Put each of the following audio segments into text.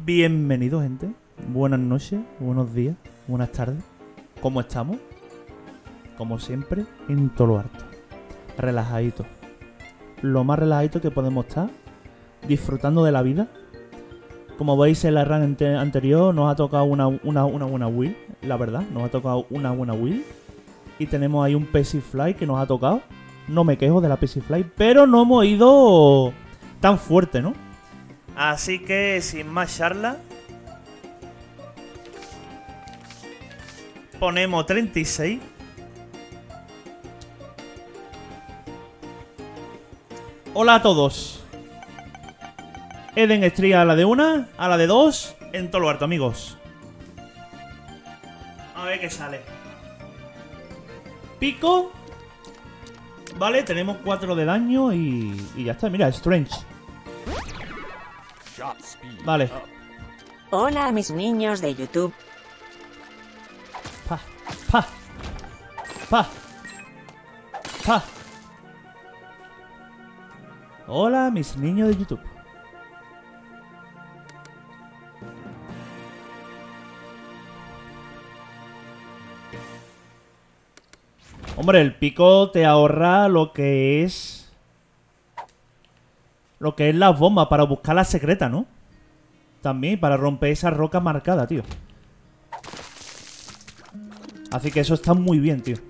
Bienvenido, gente. Buenas noches, buenos días, buenas tardes. ¿Cómo estamos? Como siempre, en todo lo alto. Relajadito. Lo más relajadito que podemos estar. Disfrutando de la vida. Como veis en la run anterior, nos ha tocado una buena wheel. La verdad, nos ha tocado una buena wheel. Y tenemos ahí un Pesifly que nos ha tocado. No me quejo de la Pesifly, pero no hemos ido tan fuerte, ¿no? Así que, sin más charla, ponemos 36. Hola a todos. Eden Estría a la de una, a la de dos, en todo lo alto, amigos. A ver qué sale. Pico. Vale, tenemos 4 de daño y ya está. Mira, Strange. Vale. Hola, mis niños de YouTube. Pa, pa, pa, pa. Hola, mis niños de YouTube. Hombre, el pico te ahorra lo que es las bombas para buscar la secreta, ¿no? También para romper esa roca marcada, tío. Así que eso está muy bien, tío.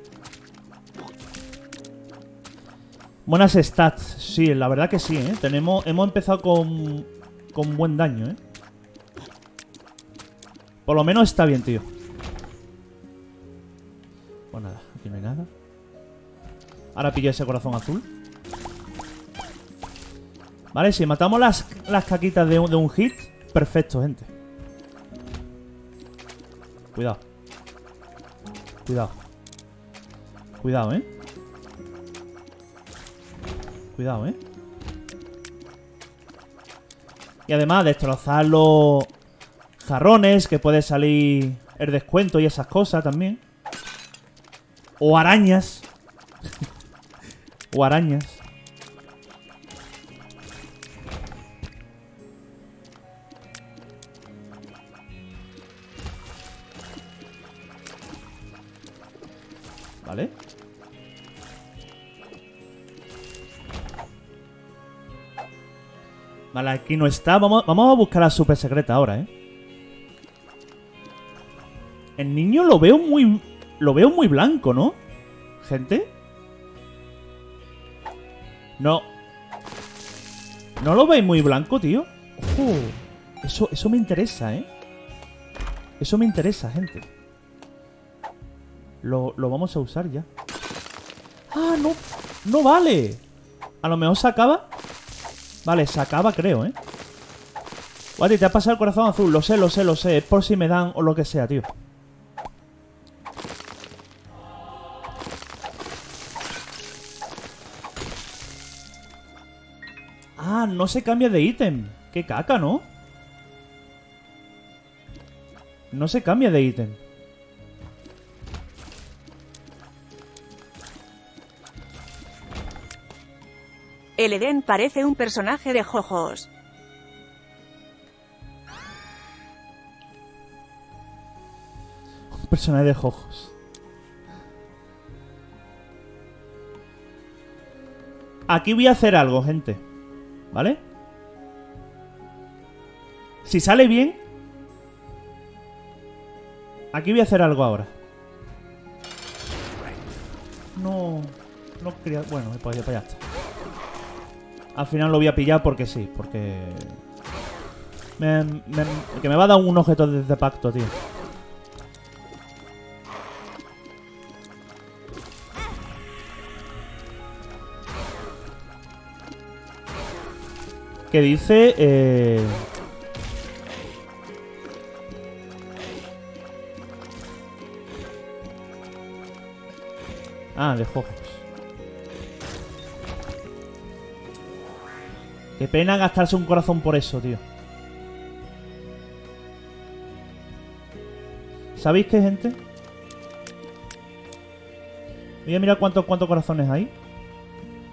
Buenas stats, sí, la verdad que sí, ¿eh? Hemos empezado con buen daño, ¿eh? Por lo menos está bien, tío. Pues nada, aquí no hay nada. Ahora pillo ese corazón azul. Vale, si matamos las caquitas de un hit, perfecto, gente. Cuidado. Cuidado. Cuidado, ¿eh? Cuidado, ¿eh? Y además destrozar los jarrones, que puede salir el descuento y esas cosas también. O arañas. O arañas. Vale. Vale, aquí no está. Vamos a buscar la super secreta ahora, ¿eh? El niño lo veo muy blanco, ¿no? Gente. No. ¿No lo veis muy blanco, tío? Ojo. Eso me interesa, ¿eh? Eso me interesa, gente. Lo vamos a usar ya. ¡Ah, no! ¡No vale! A lo mejor se acaba. Vale, se acaba, creo, ¿eh? Guati, te ha pasado el corazón azul. Lo sé. Es por si me dan o lo que sea, tío. Ah, no se cambia de ítem. Qué caca, ¿no? No se cambia de ítem. El Eden parece un personaje de Jojos. Un personaje de Jojos. Aquí voy a hacer algo, gente. ¿Vale? Si sale bien, aquí voy a hacer algo ahora. No quería... Bueno, pues ya está. Al final lo voy a pillar porque sí, porque... que me va a dar un objeto de pacto, tío. Que dice... Ah, de Jojos. Qué pena gastarse un corazón por eso, tío. ¿Sabéis qué, gente? Voy a mirar cuántos corazones hay.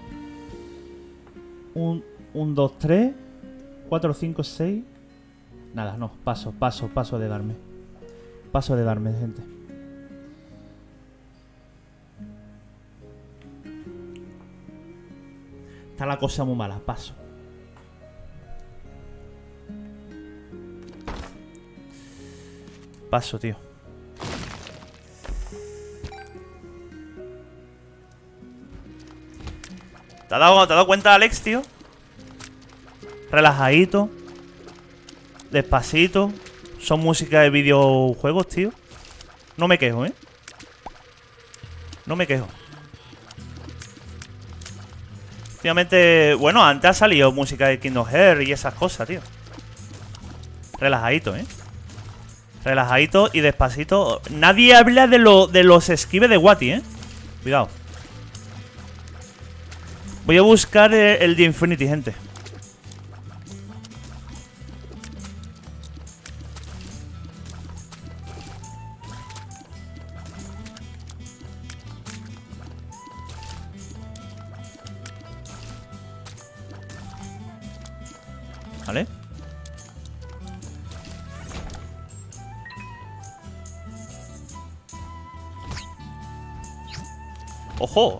1, 2, 3, 4, 5, 6. Nada, no. Paso de darme. Paso de darme, gente. Está la cosa muy mala. Paso. Paso, tío. ¿Te has dado cuenta, Alex, tío? Relajadito. Despacito. Son música de videojuegos, tío. No me quejo, ¿eh? No me quejo. Últimamente, bueno, antes ha salido música de Kingdom Hearts y esas cosas, tío. Relajadito, ¿eh? Relajadito y despacito. Nadie habla de los esquives de Wati, ¿eh? Cuidado. Voy a buscar el de Infinity, gente. ¿Vale? ¡Ojo!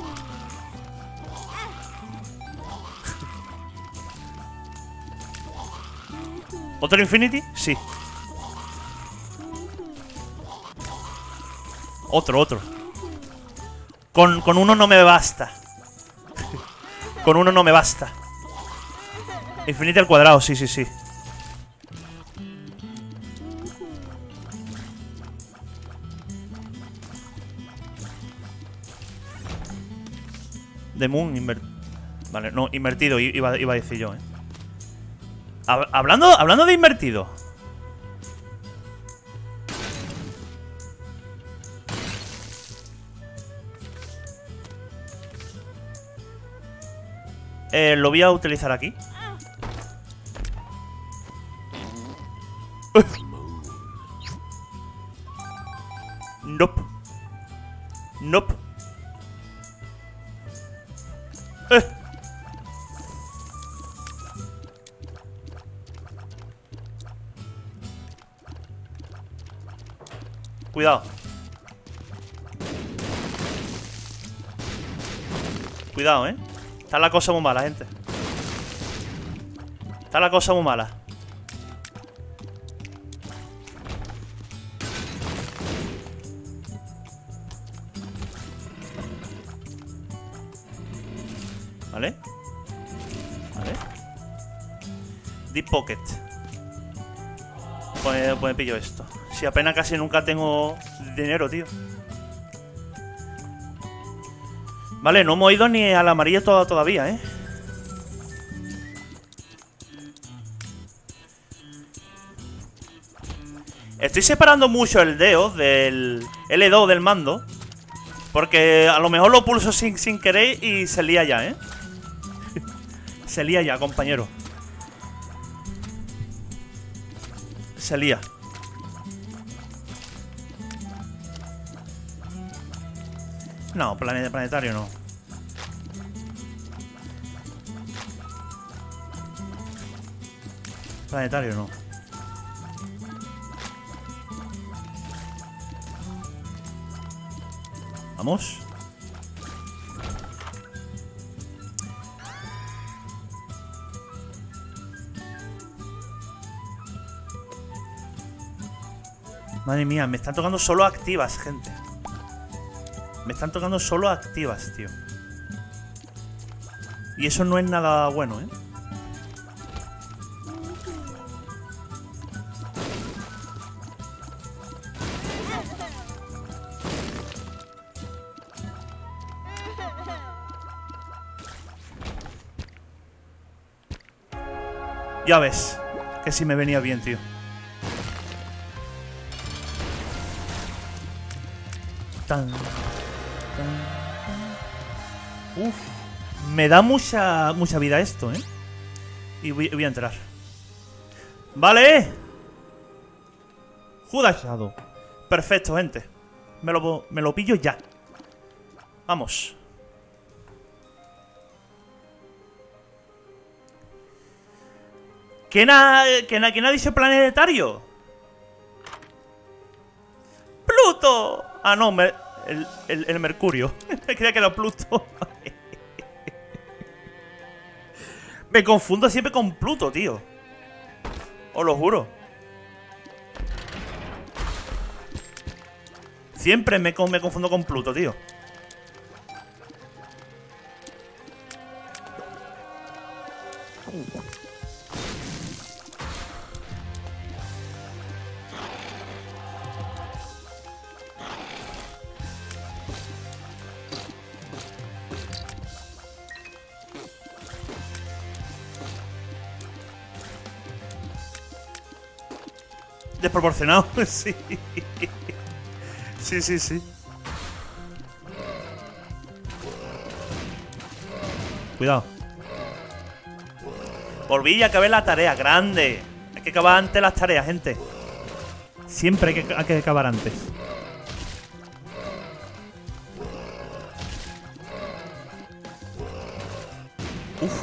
¿Otro Infinity? Sí. Otro. Con uno no me basta. Con uno no me basta. Infinity al cuadrado, sí. The Moon Vale, no, invertido iba a decir yo, Hablando de invertido. Lo voy a utilizar aquí. Nope. Cuidado. Cuidado, Está la cosa muy mala, gente. Está la cosa muy mala. ¿Vale? Deep Pocket. Pues pillo esto. Si apenas casi nunca tengo dinero, tío. Vale, no hemos ido ni al amarillo todavía, Estoy separando mucho el dedo del L2 del mando. Porque a lo mejor lo pulso sin querer y se lía ya, Se lía ya, compañero. Se lía. No, planetario no. Planetario no. Vamos. Madre mía, me están tocando solo activas, gente. Me están tocando solo activas, tío. Y eso no es nada bueno, Ya ves, que sí me venía bien, tío. Uf, me da mucha vida esto, Y voy a entrar. Vale. Judas Shadow. Perfecto, gente. Me lo pillo ya. Vamos. ¿Quién ha dicho planetario? ¡Pluto! Ah, no, el Mercurio. Creía que era Pluto. Me confundo siempre con Pluto, tío. Os lo juro. Siempre me confundo con Pluto, tío. Desproporcionado, sí. Sí, sí, sí. Cuidado. Volví y acabé la tarea, grande. Hay que acabar antes las tareas, gente. Siempre hay que acabar antes. Uf.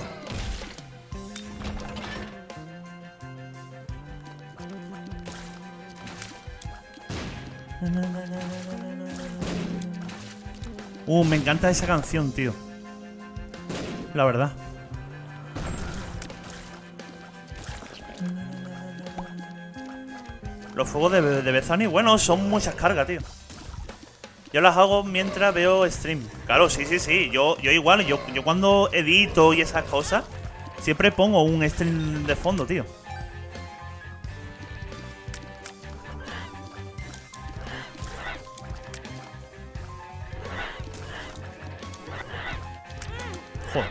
Me encanta esa canción, tío. La verdad. Los fuegos de Bethany, bueno, son muchas cargas, tío. Yo las hago mientras veo stream. Claro, sí, sí, sí. Yo igual, yo cuando edito y esas cosas, siempre pongo un stream de fondo, tío. Joder.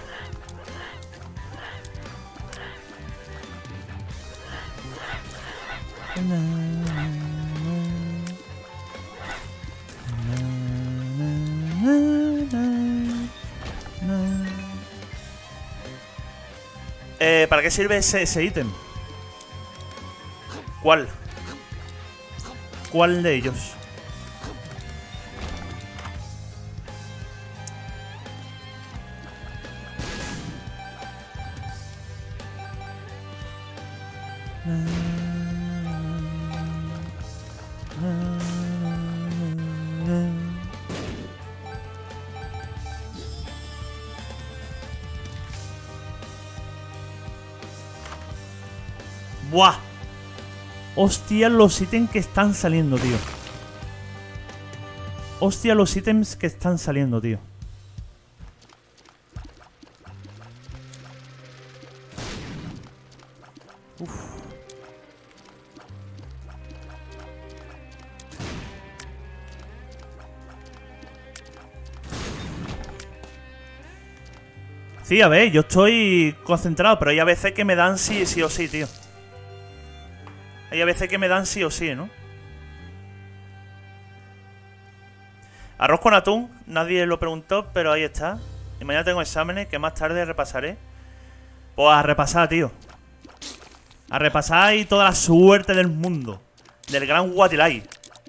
¿Para qué sirve ese ítem? ¿Cuál? ¿Cuál de ellos? ¡Buah! Hostia, los ítems que están saliendo, tío. Hostia, los ítems que están saliendo, tío. Uf. Sí, a ver, yo estoy concentrado, pero hay a veces que me dan sí o sí, tío. Hay a veces que me dan sí o sí, ¿no? Arroz con atún, nadie lo preguntó, pero ahí está. Y mañana tengo exámenes que más tarde repasaré. Pues a repasar, tío. A repasar y toda la suerte del mundo. Del gran Guatilay.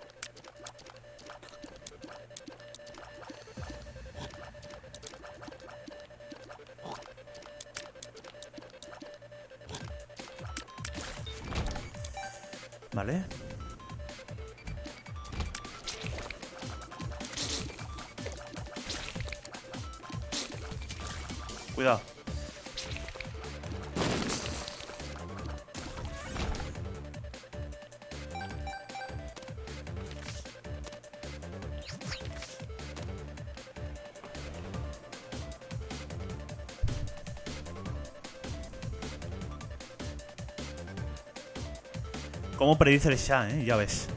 Vale. Cuidado. ¿Cómo predice el Shah, Ya ves.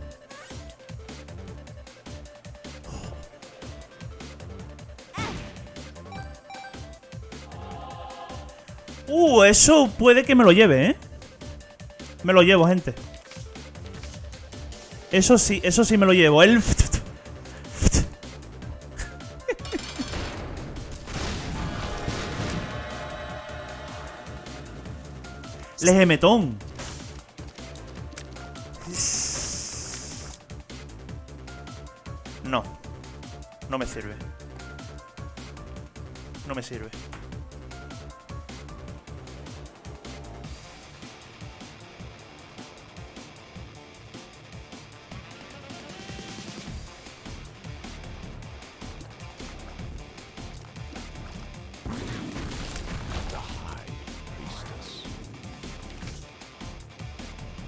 Eso puede que me lo lleve, Me lo llevo, gente. Eso sí me lo llevo. El... Legemetón. No. No me sirve. No me sirve.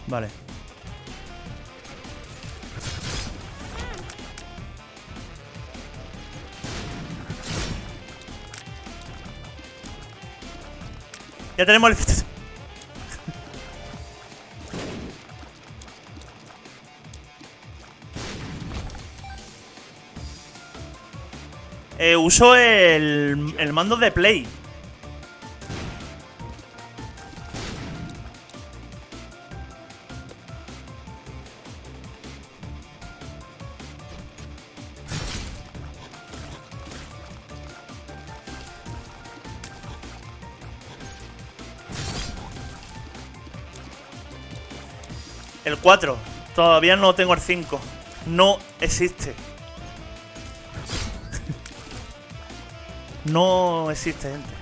Vale. Ya tenemos el... uso el mando de Play. El 4. Todavía no tengo el 5. No existe. No existe, gente.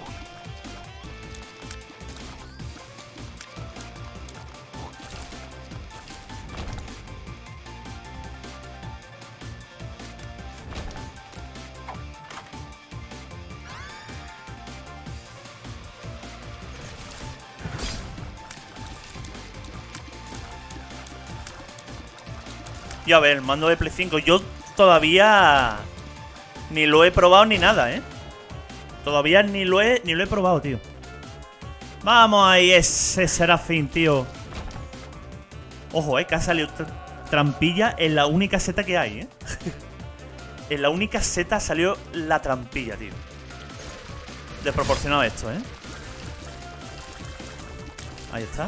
Y a ver, el mando de Play 5. Yo todavía ni lo he probado ni nada, ¿eh? Todavía ni lo he probado, tío. Vamos ahí, ese Serafín, tío. Ojo, que ha salido trampilla en la única seta que hay, ¿eh? En la única seta salió la trampilla, tío. Desproporcionado esto, ¿eh? Ahí está.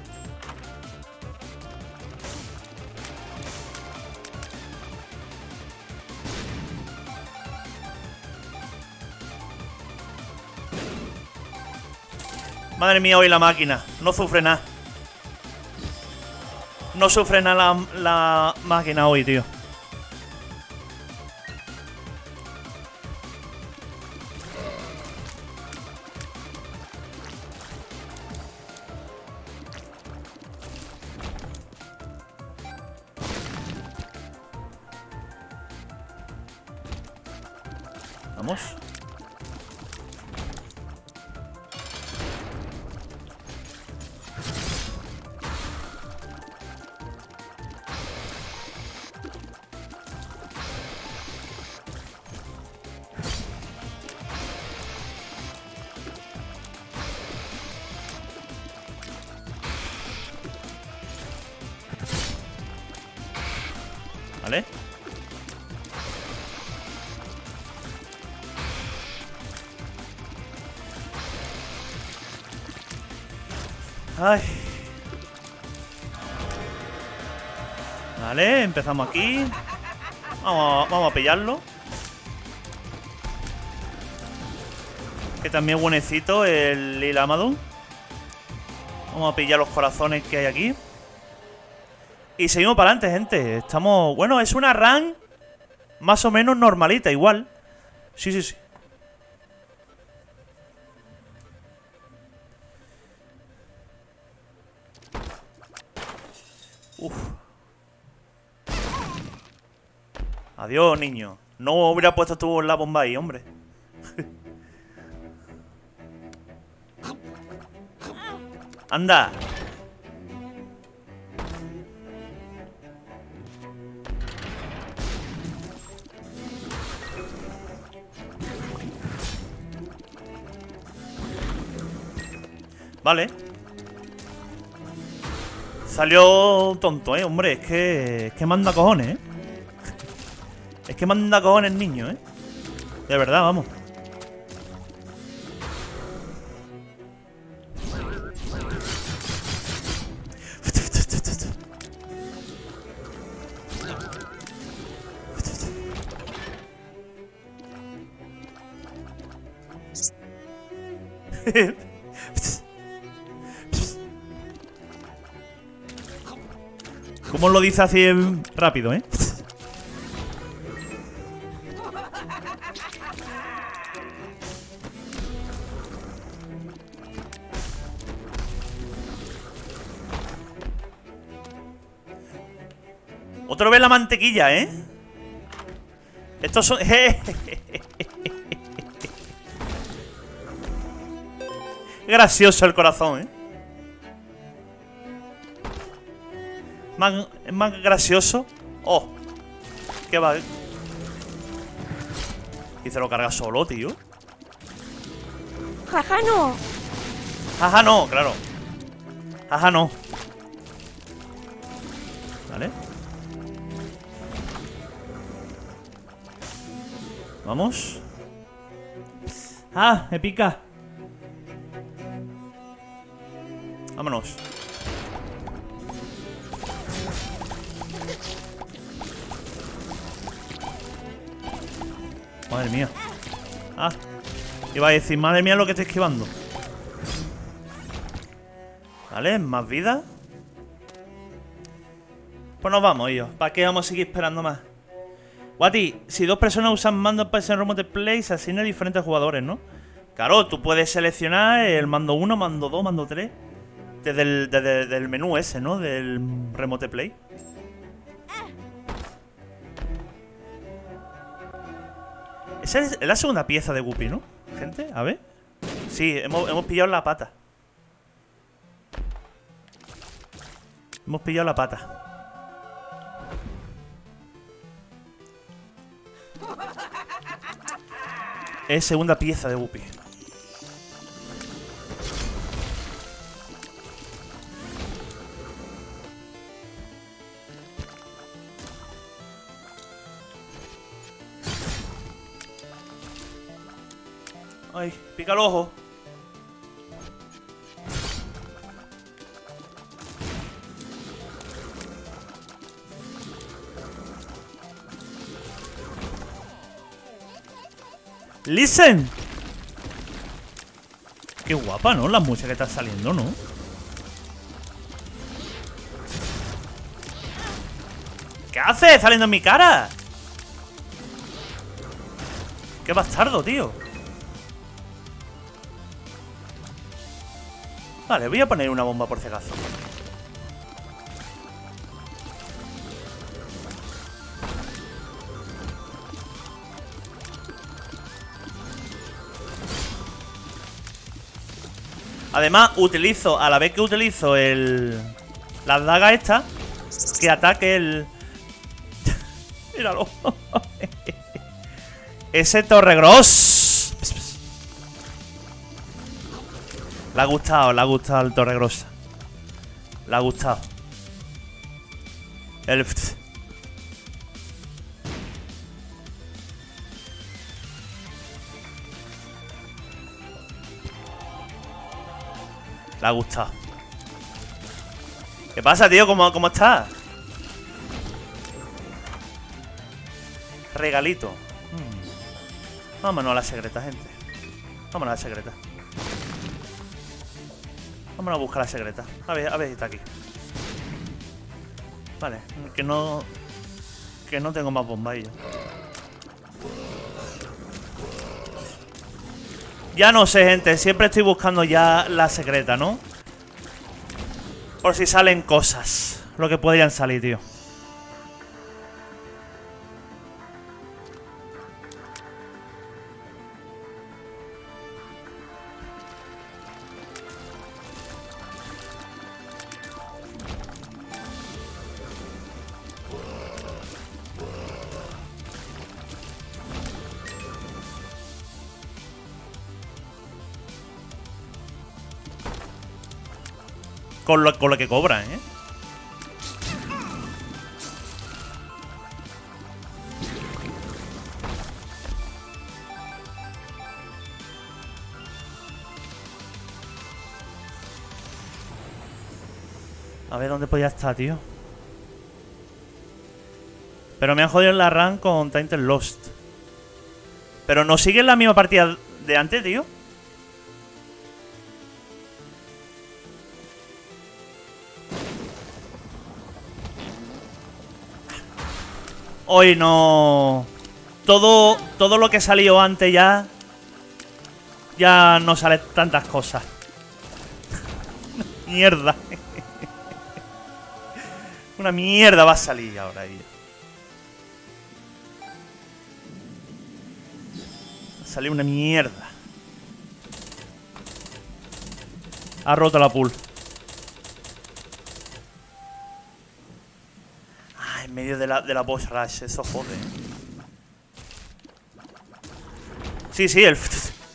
Madre mía, hoy la máquina. No sufre nada. No sufre nada la máquina hoy, tío. Vamos. ¿Vale? Ay. Vale, empezamos aquí. Vamos a pillarlo. Que también es buenecito el Lil Amadon. Vamos a pillar los corazones que hay aquí. Y seguimos para adelante, gente. Estamos... Bueno, es una run más o menos normalita, igual. Sí, sí, sí. Uf. Adiós, niño. No hubiera puesto tú la bomba ahí, hombre. Anda. Vale. Salió tonto, hombre. Es que manda cojones, Es que manda cojones el niño, De verdad, vamos. ¿Cómo lo dice así rápido, Otra vez la mantequilla, Estos son... Gracioso el corazón, Es más gracioso. Oh. ¿Qué va? Y se lo carga solo, tío. Jaja, no. Jaja, no, claro. Jaja, no. Vale. Vamos. Ah, me pica. Vámonos. Madre mía. Ah, iba a decir, madre mía lo que estoy esquivando. Vale, más vida. Pues nos vamos, ellos. ¿Para qué vamos a seguir esperando más? Guati, si dos personas usan mandos para ese Remote Play, se asigna a diferentes jugadores, ¿no? Claro, tú puedes seleccionar el mando 1, mando 2, mando 3 desde el menú ese, ¿no? Del Remote Play. Esa es la segunda pieza de Guppy, ¿no? Gente, a ver. Sí, hemos pillado la pata. Hemos pillado la pata. Es segunda pieza de Guppy. Ay, pica el ojo. Listen. Qué guapa, ¿no? La música que está saliendo, ¿no? ¿Qué haces saliendo en mi cara? Qué bastardo, tío. Vale, voy a poner una bomba por si acaso. Además, utilizo, a la vez que utilizo la daga esta, que ataque el... Míralo. Ese Torregross. Le ha gustado el Torregross. Le ha gustado. El... Le ha gustado. ¿Qué pasa, tío? ¿Cómo estás? Regalito. Vámonos a la secreta, gente. Vámonos a la secreta. Vámonos a buscar la secreta. A ver si está aquí. Vale, que no tengo más bombillos. Ya no sé, gente. Siempre estoy buscando ya la secreta, ¿no? Por si salen cosas. Lo que podrían salir, tío. Con lo que cobran, ¿eh? A ver dónde podía estar, tío. Pero me han jodido en la run con Tainted Lost. Pero no sigue en la misma partida de antes, tío. Hoy no... Todo lo que salió antes ya... Ya no sale tantas cosas. Mierda. Una mierda va a salir ahora ahí. Va a salir una mierda. Ha roto la pool. En medio de la boss rush, eso jode. Sí, sí, el...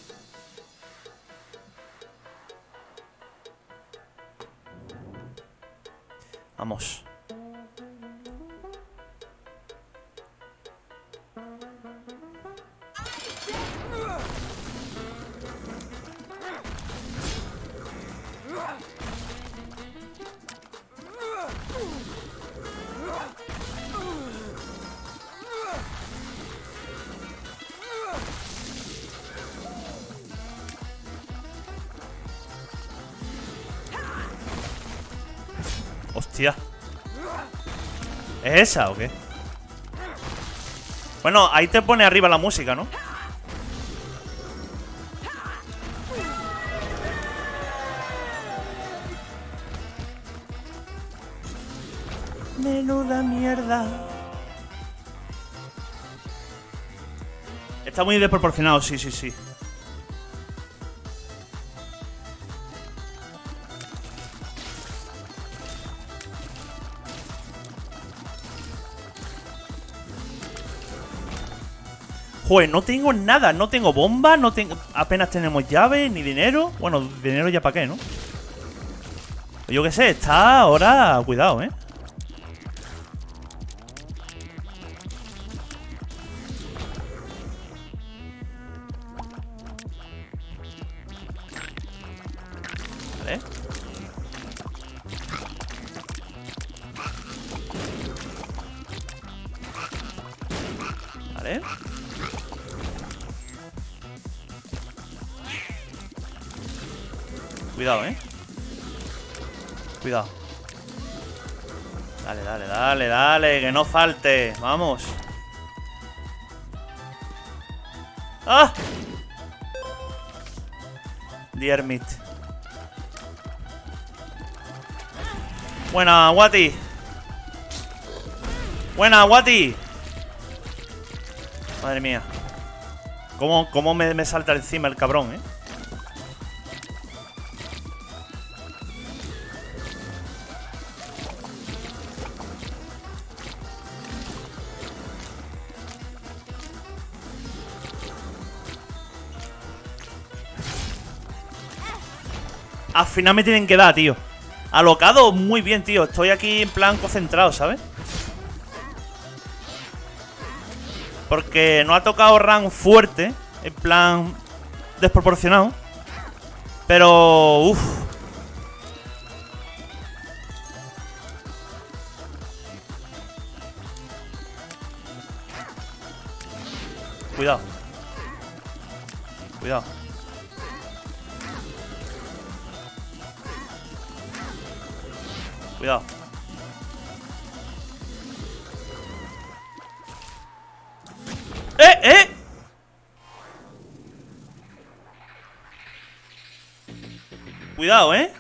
Vamos. Hostia. ¿Es esa o qué? Bueno, ahí te pone arriba la música, ¿no? Menuda mierda. Está muy desproporcionado, sí, sí, sí. Joder, no tengo nada, no tengo bomba, no tengo... Apenas tenemos llaves, ni dinero. Bueno, dinero ya para qué, ¿no? Yo qué sé, está ahora... Cuidado, ¿eh? Vale. Vale. Cuidado, ¿eh? Cuidado. Dale, dale, dale, dale. Que no falte. Vamos. ¡Ah! The Hermit. Buena, Wati. Buena, Wati. Madre mía. ¿Cómo me salta encima el cabrón, eh? Al final me tienen que dar, tío. Alocado muy bien, tío. Estoy aquí en plan concentrado, ¿sabes? Porque no ha tocado rank fuerte. En plan desproporcionado. Pero... Uff. Cuidado. Cuidado. Cuidado. ¡Eh! Cuidado, ¿eh?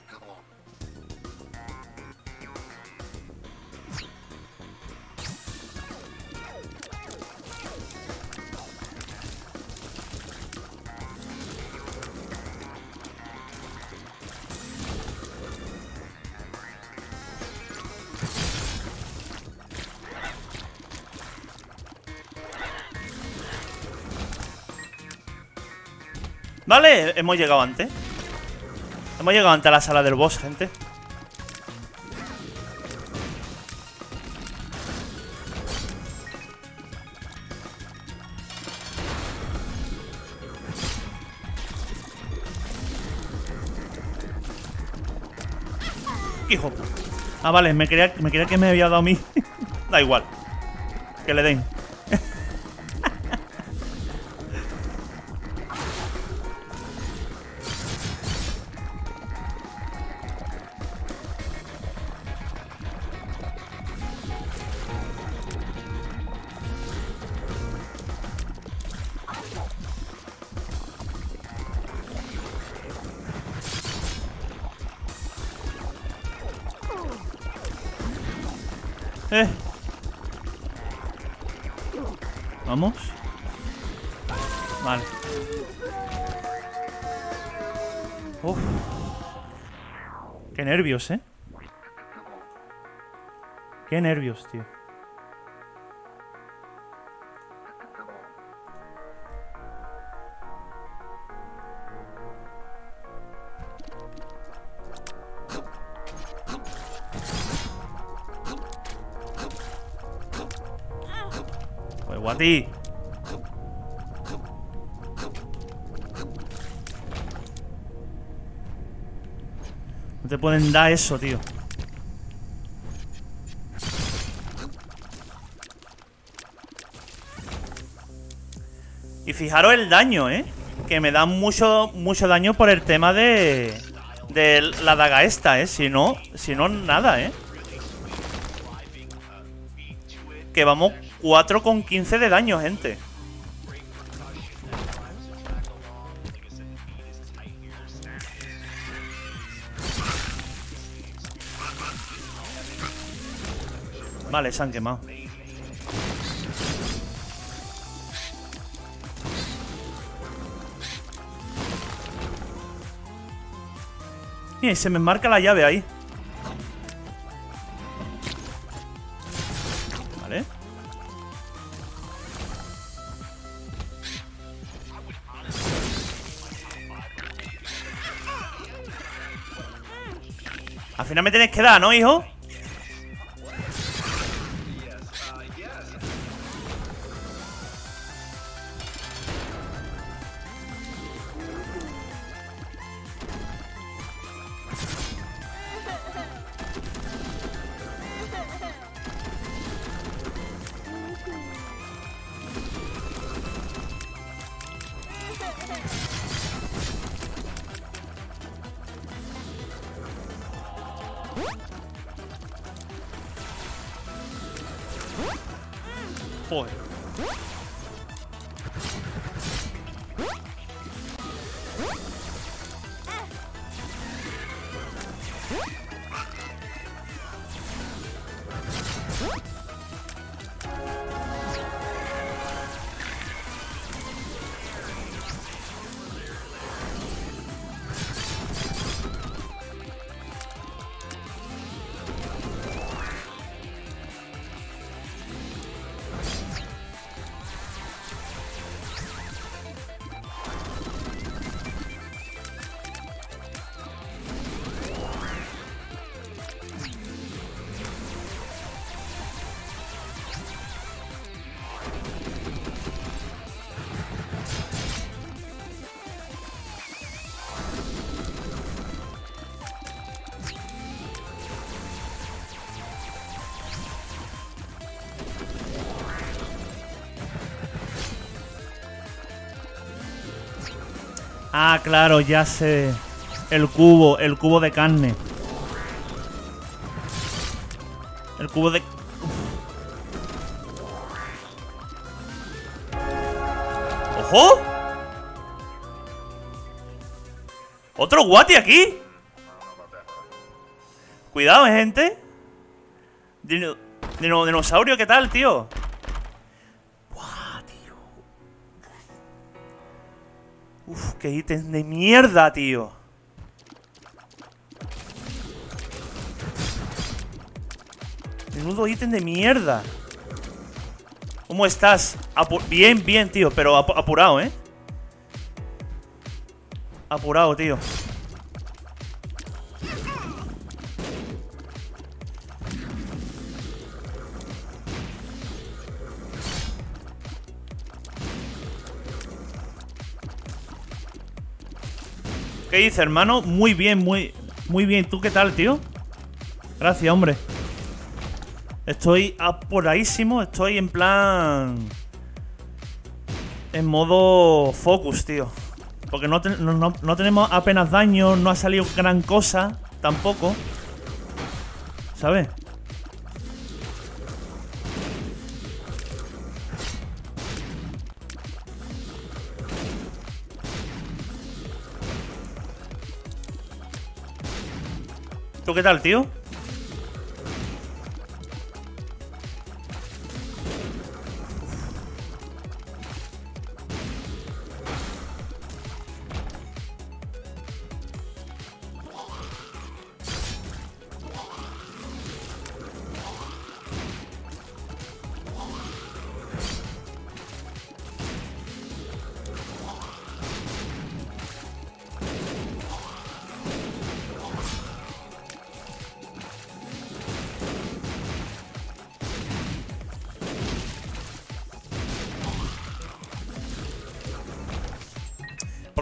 Vale, hemos llegado antes. Hemos llegado antes a la sala del boss, gente. Hijo. Ah, vale, me creía que me había dado a mí. Da igual. Que le den. Vamos. Vale. Uf. Qué nervios, Qué nervios, tío. Guati. No te pueden dar eso, tío. Y fijaros el daño, ¿eh? Que me dan mucho daño por el tema de la daga esta, ¿eh? Si no, nada, ¿eh? Que vamos 4,15 de daño, gente. Vale, se han quemado. Mira, se me marca la llave ahí. Vale. Al final me tienes que dar, ¿no, hijo? Joder. Ah, claro, ya sé. El cubo de carne. El cubo de... ¡Ojo! ¡Otro guati aquí! Cuidado, gente. Dinosaurio, ¿qué tal, tío? Buah, tío. Uf, qué ítems de mierda, tío. Menudo ítem de mierda. ¿Cómo estás? Bien, bien, tío, pero apurado, ¿eh? Apurado, tío. ¿Qué dice, hermano? Muy bien, muy bien. ¿Tú qué tal, tío? Gracias, hombre. Estoy apuradísimo. Estoy en plan... en modo focus, tío. Porque no tenemos apenas daño. No ha salido gran cosa tampoco. ¿Sabes? ¿Tú qué tal, tío?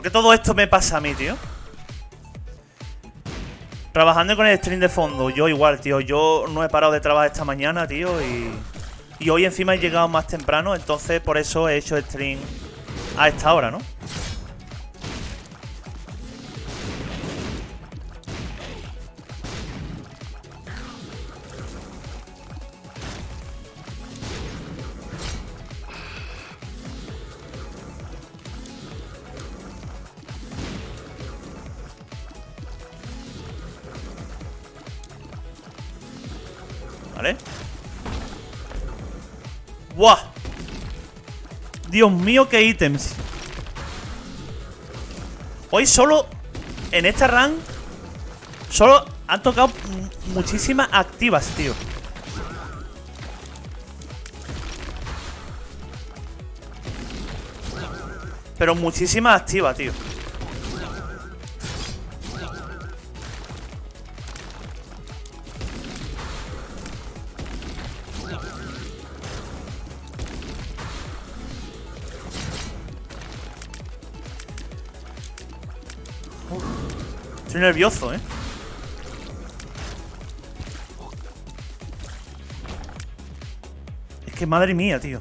qué todo esto me pasa a mí, tío? Trabajando con el stream de fondo. Yo igual, tío. Yo no he parado de trabajar esta mañana, tío. Y hoy encima he llegado más temprano. Entonces por eso he hecho stream a esta hora, ¿no? ¿Vale? ¡Buah! Dios mío, qué ítems. Hoy solo, en esta run, solo han tocado muchísimas activas, tío. Pero muchísimas activas, tío. Estoy nervioso, ¿eh? Es que madre mía, tío.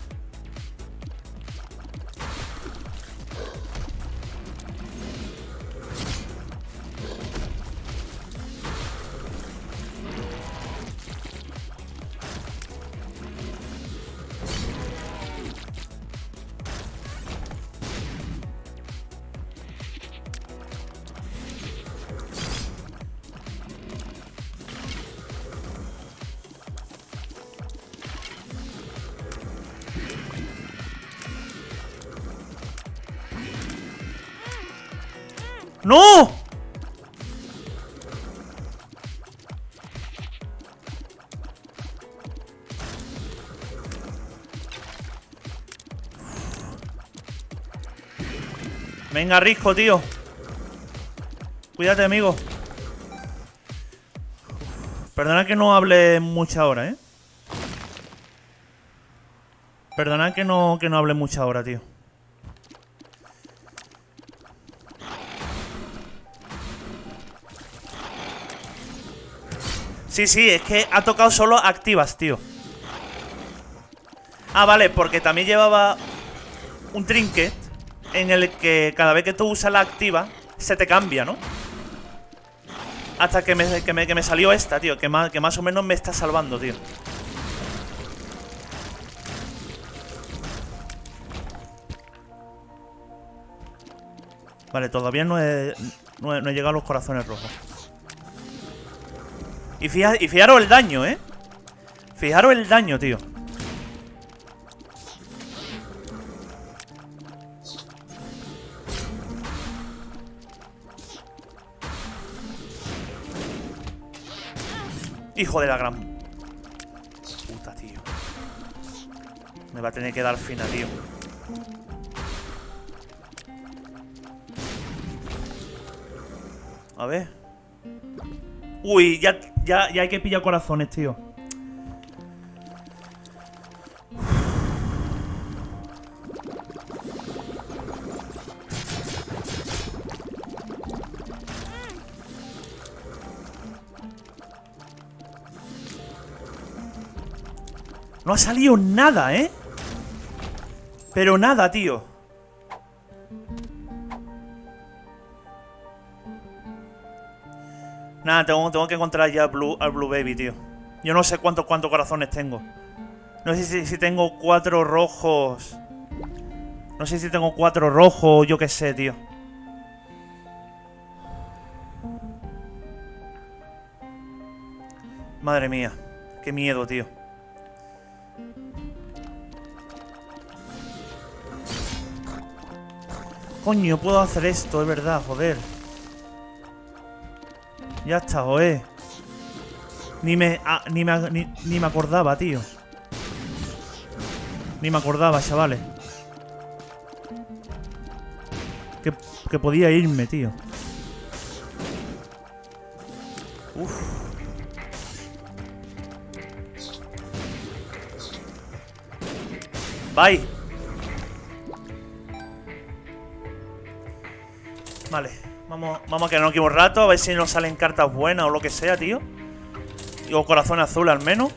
¡No! Venga, Risco, tío. Cuídate, amigo. Perdona que no hable mucha hora, ¿eh? Perdona que no hable mucha hora, tío. Sí, sí, es que ha tocado solo activas, tío. Ah, vale, porque también llevaba un trinket en el que cada vez que tú usas la activa se te cambia, ¿no? Hasta que me salió esta, tío, que más o menos me está salvando, tío. Vale, todavía no he llegado a los corazones rojos. Y fijaros el daño, ¿eh? Fijaros el daño, tío. Hijo de la gran puta, tío. Me va a tener que dar fina, tío. A ver. Uy, ya hay que pillar corazones, tío. No ha salido nada, ¿eh? Pero nada, tío. Nada, tengo que encontrar ya al Blue Baby, tío. Yo no sé cuántos corazones tengo. No sé si tengo 4 rojos. No sé si tengo 4 rojos, yo qué sé, tío. Madre mía. Qué miedo, tío. Coño, puedo hacer esto, es verdad, joder. Ya está, joder. Ni me acordaba, tío. Ni me acordaba, chavales. Que podía irme, tío. Uf. Bye. Vale, vamos a quedarnos aquí un rato. A ver si nos salen cartas buenas o lo que sea, tío. O corazón azul al menos.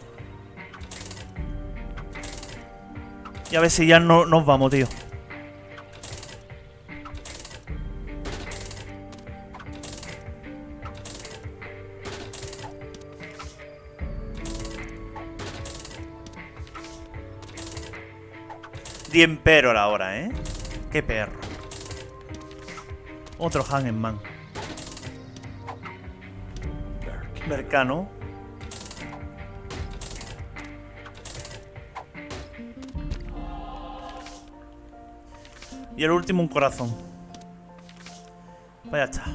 Y a ver si ya no nos vamos, tío. The Emperor ahora, ¿eh? Qué perro. Otro Hangman. Mercano. Y el último un corazón. Pues ya está.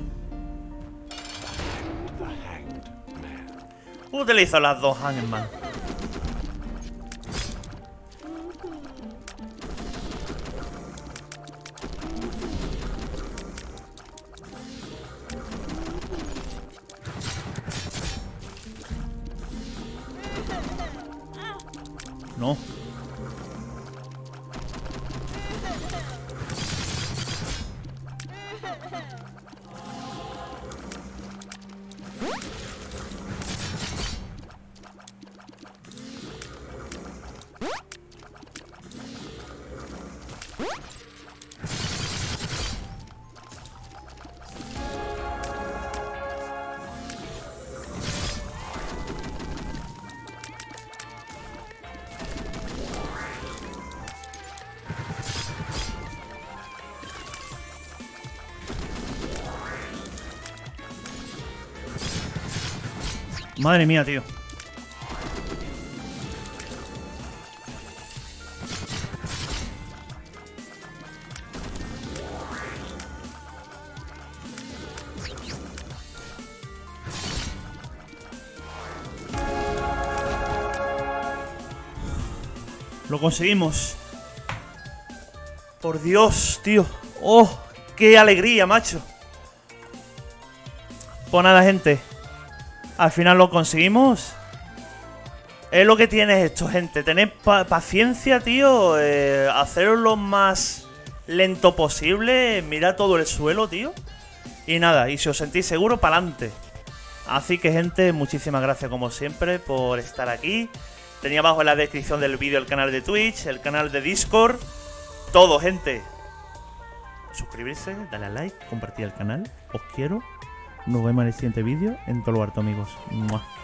Utilizo las dos Hangman. No. Madre mía, tío. Lo conseguimos. Por Dios, tío. ¡Oh! ¡Qué alegría, macho! Pues nada, gente. Al final lo conseguimos. Es lo que tiene esto, gente. Tened paciencia, tío. Haceros lo más lento posible. Mirad todo el suelo, tío. Y nada, y si os sentís seguros, para adelante. Así que, gente, muchísimas gracias como siempre por estar aquí. Tenía abajo en la descripción del vídeo el canal de Twitch, el canal de Discord. Todo, gente. Suscribirse, darle a like, compartir el canal. Os quiero. Nos vemos en el siguiente vídeo en todo lo harto, amigos. ¡Mua!